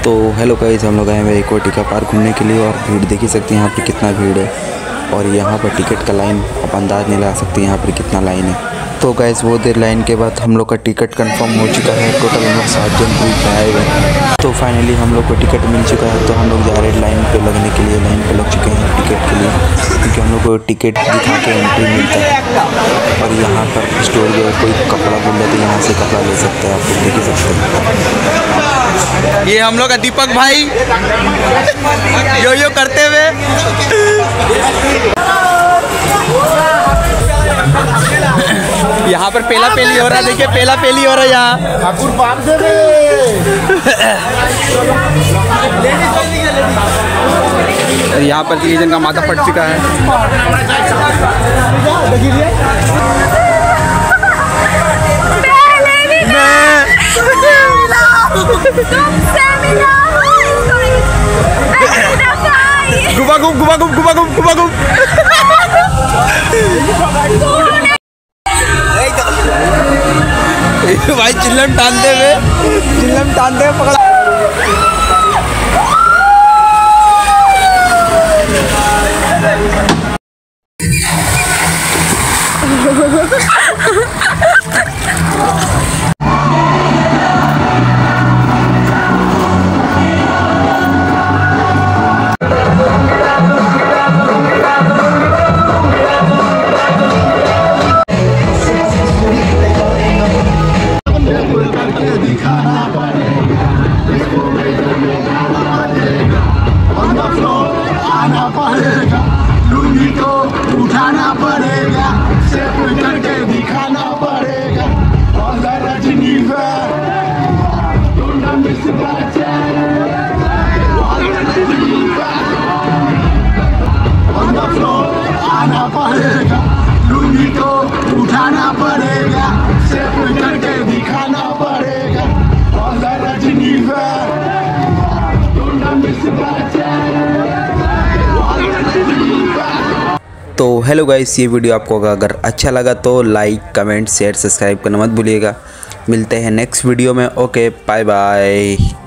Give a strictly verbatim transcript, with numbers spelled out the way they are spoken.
तो hello guys, हम लोग आए हैं इकोटिका पार्क घूमने के लिए और भीड़ देख ही सकते हैं यहाँ पे कितना भीड़ है। और यहाँ पर टिकट का लाइन आप अंदाज़ नहीं लगा सकते यहाँ पर कितना लाइन है। तो गाइस वो देर लाइन के बाद हम लोग का टिकट कंफर्म हो चुका है। टोटल हम लोग सात जन ग्रुप में आए हुए। तो फाइनली हम लोग को टिकट मिल चुका है। तो हम लोग जा रहे हैं लाइन पे लगने के लिए। लाइन पे लग चुके हैं टिकट के लिए, क्योंकि हम लोग को टिकट दिखा के एंट्री मिलता है। और यहाँ पर स्टोर जो कोई कपड़ा बोल रहे तो यहाँ से कपड़ा ले सकते हैं, आप लोग देख ही सकते हैं। ये हम लोग का दीपक भाई यो यो करते हुए यहाँ पर पेला पेली हो रहा है। देखिए पेला पेली हो रहा है यहाँ। ठाकुर पाप दे दे। यहाँ पर तीन का माथा फट चुका है। गुबा गुब गुबा गुब गुबा गुब गुबा गुब। भाई चिल्लम टानते हुए चिल्लम टानते हुए पकड़ा। उठाना पड़ेगा, सिर्फ करके दिखाना पड़ेगा। और रजनी आना पड़ेगा, लुंगी को उठाना पड़ेगा, सिर्फ करके दिखाना पड़ेगा। और रजनी तो हेलो गाइस, ये वीडियो आपको अगर अच्छा लगा तो लाइक कमेंट शेयर सब्सक्राइब करना मत भूलिएगा। मिलते हैं नेक्स्ट वीडियो में। Okay bye bye.